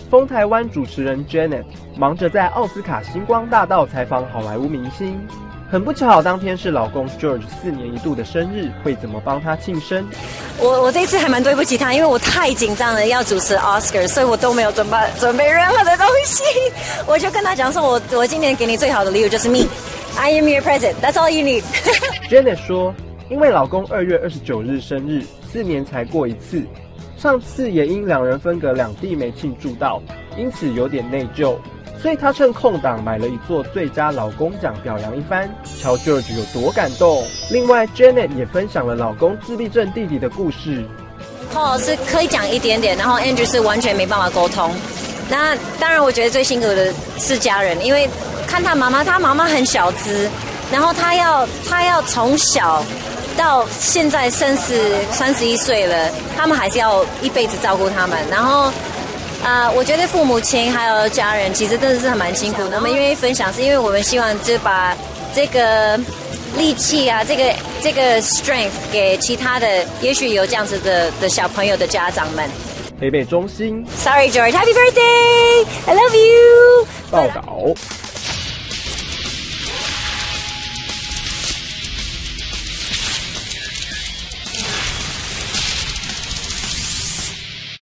风台湾主持人 Janet 忙着在奥斯卡星光大道采访好莱坞明星，很不巧，当天是老公 George 4年一度的生日，会怎么帮他庆生？ 我这一次还蛮对不起他，因为我太紧张了，要主持 Oscar， 所以我都没有准备任何的东西。我就跟他讲说，我今年给你最好的礼物就是 me，I am your present. That's all you need. Janet 说，因为老公2月29日生日，4年才过一次。上次也因两人分隔两地没庆祝到，因此有点内疚，所以她趁空档买了一座最佳老公奖表扬一番，瞧 George 有多感动。另外 Janet 也分享了老公自闭症弟弟的故事。 Paul 是可以讲一点点，然后 Andrew 是完全没办法沟通。那当然，我觉得最辛苦的是家人，因为看他妈妈很小资，然后他要从小到现在31岁了，他们还是要一辈子照顾他们。然后，我觉得父母亲还有家人其实真的是蛮辛苦的。我们愿意分享，是因为我们希望就把这个力气啊，这个 strength 给其他的，也许有这样子的小朋友的家长们。 北北中心 Sorry George, Happy birthday! I love you! 报道。